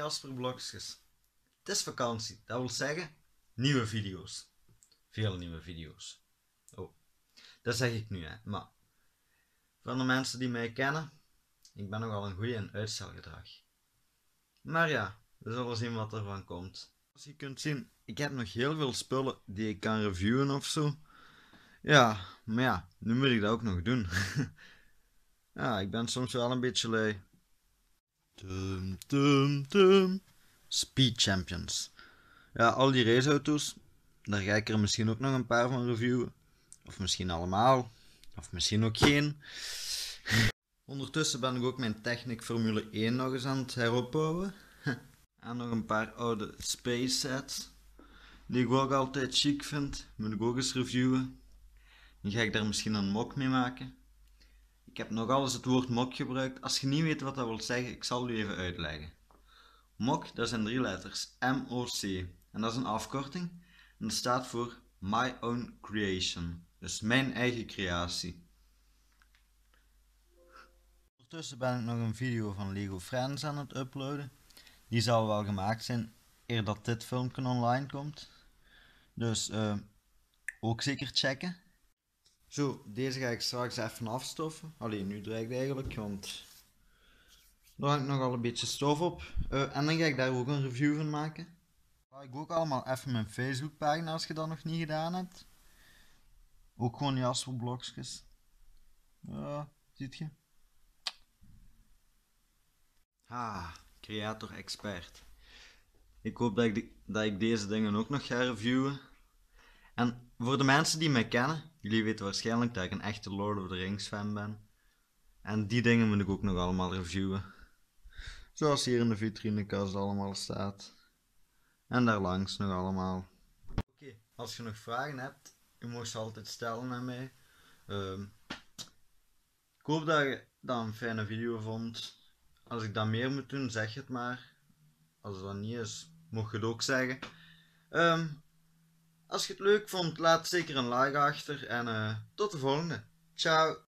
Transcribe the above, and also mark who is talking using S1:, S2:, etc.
S1: Jasper Blokjes. Het is vakantie, dat wil zeggen nieuwe video's. Veel nieuwe video's. Oh, dat zeg ik nu, hè. Maar van de mensen die mij kennen, ik ben nogal een goeie in uitstelgedrag. Maar ja, we zullen zien wat er van komt. Als je kunt zien, ik heb nog heel veel spullen die ik kan reviewen ofzo. Ja, maar ja, nu moet ik dat ook nog doen. Ja, ik ben soms wel een beetje lui. Speed Champions. Ja, al die raceauto's, daar ga ik er misschien ook nog een paar van reviewen. Of misschien allemaal. Of misschien ook geen. Ondertussen ben ik ook mijn Technic Formule 1 nog eens aan het heropbouwen. En nog een paar oude Space sets. Die ik ook altijd chic vind. Moet ik ook eens reviewen. Dan ga ik daar misschien een mok mee maken. Ik heb nog eens het woord mok gebruikt. Als je niet weet wat dat wil zeggen, ik zal u even uitleggen. MOC, dat zijn 3 letters. M-O-C. En dat is een afkorting. En dat staat voor My Own Creation. Dus mijn eigen creatie. Ondertussen ben ik nog een video van Lego Friends aan het uploaden. Die zal wel gemaakt zijn eer dat dit filmpje online komt. Dus ook zeker checken. Zo, deze ga ik straks even afstoffen. Alleen nu dreigt eigenlijk, want daar hangt nogal een beetje stof op. En dan ga ik daar ook een review van maken. Ga ik ook allemaal even mijn Facebookpagina als je dat nog niet gedaan hebt. Ook gewoon Jasper Blokjes. Ja, ziet je? Creator expert. Ik hoop dat ik deze dingen ook nog ga reviewen. En voor de mensen die mij kennen, jullie weten waarschijnlijk dat ik een echte Lord of the Rings fan ben. En die dingen moet ik ook nog allemaal reviewen. Zoals hier in de vitrinekast allemaal staat. En daar langs nog allemaal. Oké, als je nog vragen hebt, je mag ze altijd stellen aan mij. Ik hoop dat je dat een fijne video vond. Als ik dat meer moet doen, zeg het maar. Als dat niet is, mocht je het ook zeggen. Als je het leuk vond, laat zeker een like achter en tot de volgende. Ciao!